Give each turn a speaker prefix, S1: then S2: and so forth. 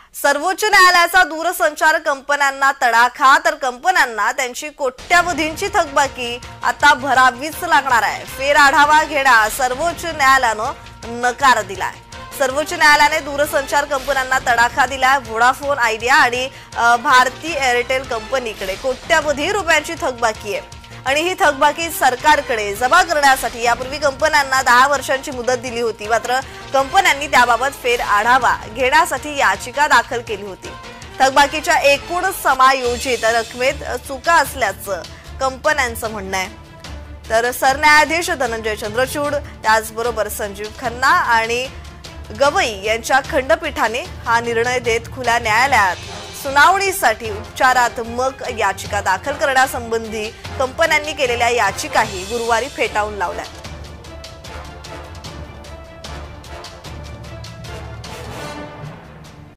S1: सर्वोच्च न्यायालयाचा दूरसंचार कंपन्यांना तडाखा, तर कंपन्यांना त्यांची कोट्यावधींची थकबाकी आता भरावीच लागणार आहे। फेर आढावा घेण्यास सर्वोच्च न्यायालयानं नकार दिलाय। सर्वोच्च न्यायालयाने दूरसंचार कंपन्यांना तडाखा दिलाय। व्होडाफोन आयडिया आणि भारती एअरटेल कंपनीकडे कोट्यावधी रुपयांची थकबाकी आहे आणि ही थकबाकी सरकारकडे जमा करण्यासाठी यापूर्वी कंपन्यांना 10 वर्षांची मुदत दिली होती। मात्र कंपन्यांनी त्याबाबत फेर आढावा घेण्यासाठी याचिका दाखल केली होती। थकबाकीच्या एकूण समायोजित रकमेत चुका असल्याचं कंपन्यांचं म्हणणं आहे। तर सरन्यायाधीश धनंजय चंद्रचूड, त्याचबरोबर संजीव खन्ना आणि गवई यांच्या खंडपीठाने हा निर्णय देत खुल्या न्यायालयात सुनावणीसाठी उपचारात्मक याचिका दाखल करण्यासंबंधी कंपन्यांनी केलेल्या याचिकाही गुरुवारी फेटाळून लावल्या।